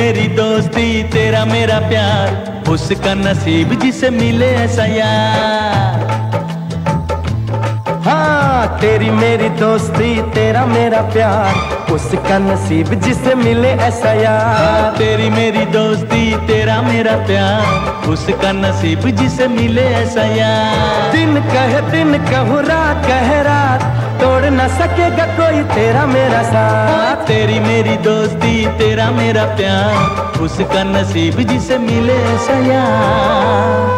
मेरी दोस्ती तेरा मेरा प्यार, उसका नसीब जिसे मिले ऐसा यार। हाँ, तेरी मेरी दोस्ती तेरा मेरा प्यार, उसका नसीब जिसे मिले ऐसा यार। तेरी मेरी दोस्ती तेरा मेरा प्यार, उसका नसीब जिसे मिले ऐसा यार। दिन कहूँ रात कहे रात, तोड़ न सकेगा कोई तेरा मेरा साथ। तेरी मेरी दोस्ती तेरा मेरा प्यार, उसका नसीब जिसे मिले ऐसा यार।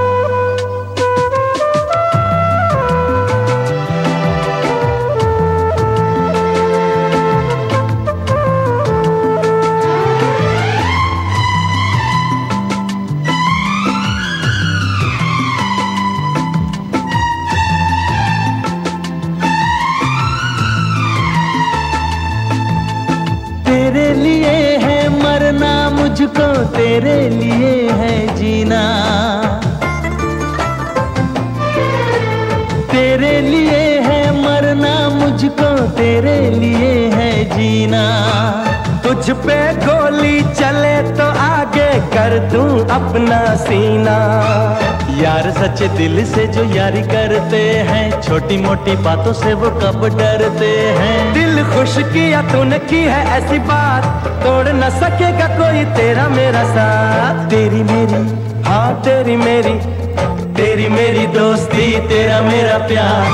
तेरे लिए है मरना मुझको, तेरे लिए है जीना। तेरे लिए है मरना मुझको, तेरे लिए है जीना। तुझ पे गोली चले तो आगे कर दूं अपना सीना। यार सच्चे दिल से जो यारी करते हैं, छोटी मोटी बातों से वो कब डरते हैं। दिल खुश किया तूने की है ऐसी बात, तोड़ न सकेगा कोई तेरा मेरा साथ। तेरी मेरी, हाँ तेरी मेरी तेरी मेरी दोस्ती तेरा मेरा प्यार,